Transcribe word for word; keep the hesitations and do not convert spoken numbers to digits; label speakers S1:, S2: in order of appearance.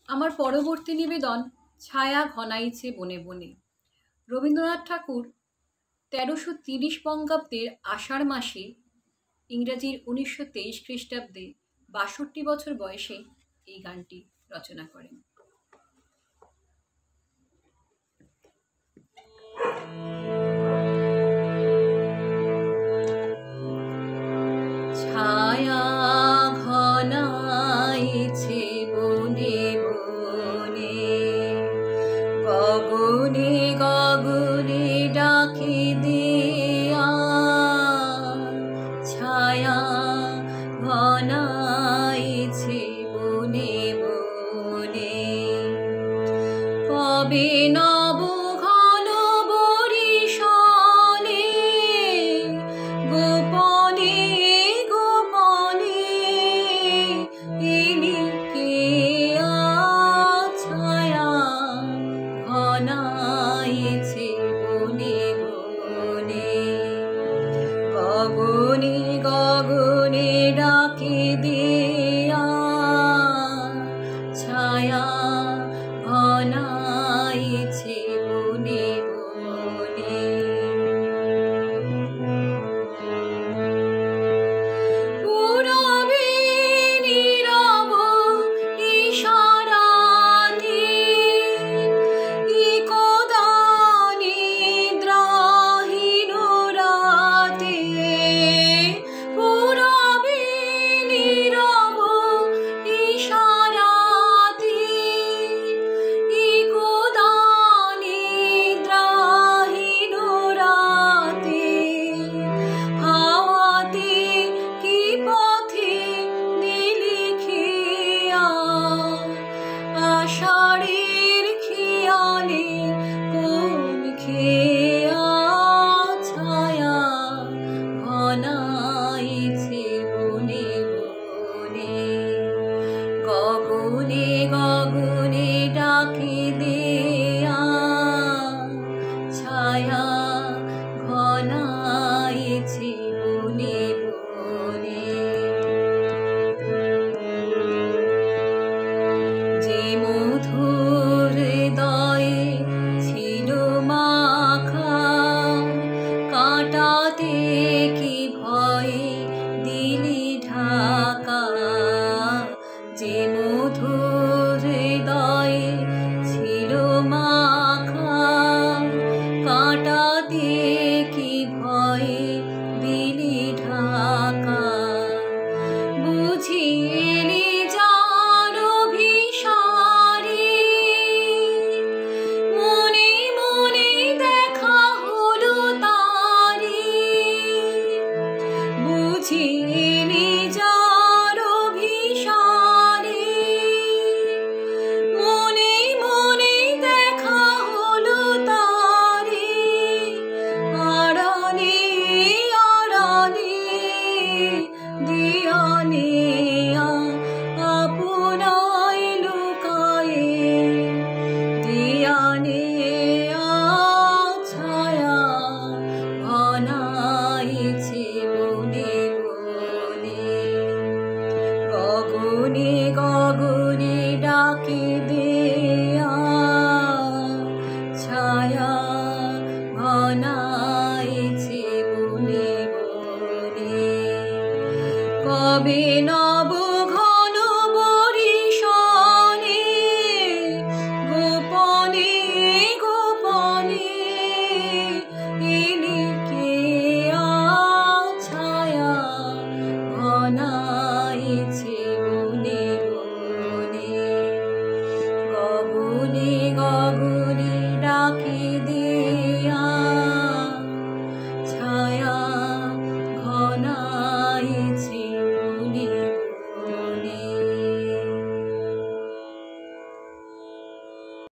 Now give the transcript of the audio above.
S1: আমার পরবর্তী নিবেদন ছায়া ঘনাইছে বনে বনে। রবীন্দ্রনাথ ঠাকুর তেরোশো তিরিশ বঙ্গাব্দের আষাঢ় মাসে ইংরাজির উনিশশো তেইশ খ্রিস্টাব্দে বাষট্টি বছর বয়সে এই গানটি রচনা করেন। ছায়া ঘনাইছে বনে বনে, গগনে গগনে ডাকে দেয়া। ছায়া ঘনাইছে বনে বনে, কবে নব ঘন বরিশালে গোপনে গোপনে এলি কে আ। ছায়া ঘনাইছে বনে বনে, গগনে গগনে ডাকে দেয়া। ছায়া ঘনাইছে বনে বনে। পুরবে নীরব ইশারাতে একদা নিদ্রাহীন রাতে। পুরবে নীরব ইশারাতে একদা নিদ্রাহীন রাতে। হাওয়াতে কি পথে দিলি খেয়া, আষাঢ়ের খেয়ালে কোন খেয়া। ছায়া ঘনাইছে বনে বনে, গগনে গগনে ডাকে দেয়া। ছায়া ঘনাইছে বনে বনে। যে মধুর হৃদয়ে ছিল মাখা, কাঁটাতে কি ভয়ে দিলি ঢাকা। যে মধুর হৃদয়ে ছিল মাখা, কাঁটাতে কি ভয়ে দিলি ঢাকা। বুঝিলি যার অভিসারে, মনে মনে দেখা হলো তারে। বুঝিলি যার অভিসারে, মনে মনে দেখা হলো তারে। আড়ালে আড়ালে দিয়ানে আপনায় লুকায়ে দিয়ানে। ছায়া ঘনাইছে বনে বনে, গগনে গগনে ডাকে।